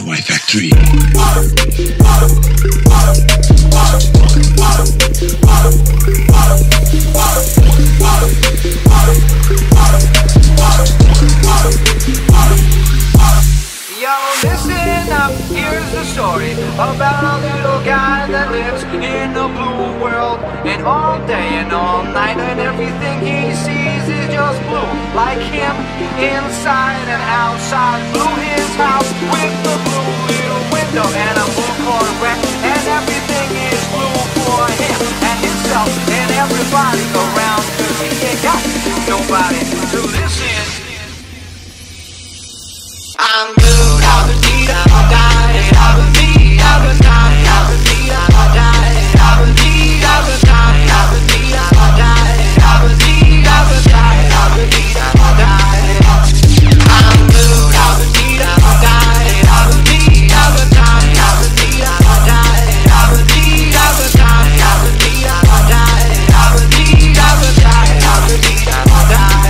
Y Factory. Yo, listen up, here's the story about a little guy that lives in a blue world. And all day and all night and everything he sees is just blue. Like him, inside and outside. Blue his house with the blue little window and a blue Corvette. And everything is blue for him and himself and everybody around. 'Cause he ain't got nobody to listen. I'm blue, I'll be I'll die, I'll be I'll die, I'll be I'll die, I'll be I'll die, I'll be I'll die, I'll be I'll die, I'll be I'll die. I'm blue, I'll be I'll die, I'll be I'll die, I'll be I'll die, I'll be I'll die, I'll be I'll die, I'll be I'll die, I'll be I'll die.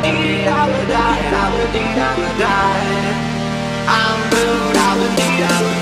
I'm blue, I would need